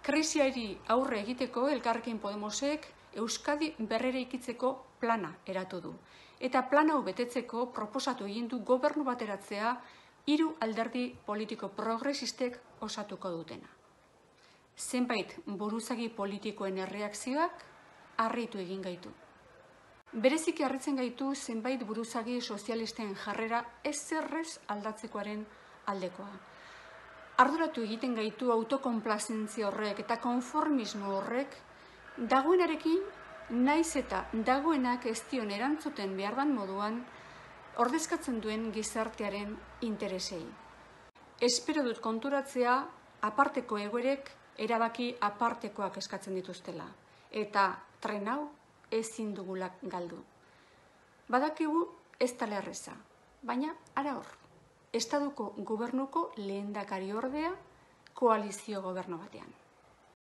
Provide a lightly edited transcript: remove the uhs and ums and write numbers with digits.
Krisiari aurre egiteko Elkarrekin Podemosek Euskadi berreraikitzeko plana eratu du. Eta plan hau betetzeko proposatu egin du gobernu bat eratzea 3 alderdi politiko progresistek osatuko dutena. Zenbait buruzagi politikoen erreakzioak harritu egin gaitu. Bereziki harritzen gaitu zenbait buruzagi sozialisten jarrera ezerrez aldatzekoaren aldekoa. Arduratu egiten gaitu autokonplazentzia horrek eta konformismo horrek dagoenarekin naiz eta dagoenak ez dion erantzuten behardan moduan ordezkatzen duen gizartearen interesei. Espero dut konturatzea aparteko egoerek erabaki apartekoak eskatzen dituztela. Eta tren hau ezin dugulak galdu. Badakigu ez dela erreza, baina ara hor. Estaduko gobernuko lehendakari ordea koalizio gobernu batean.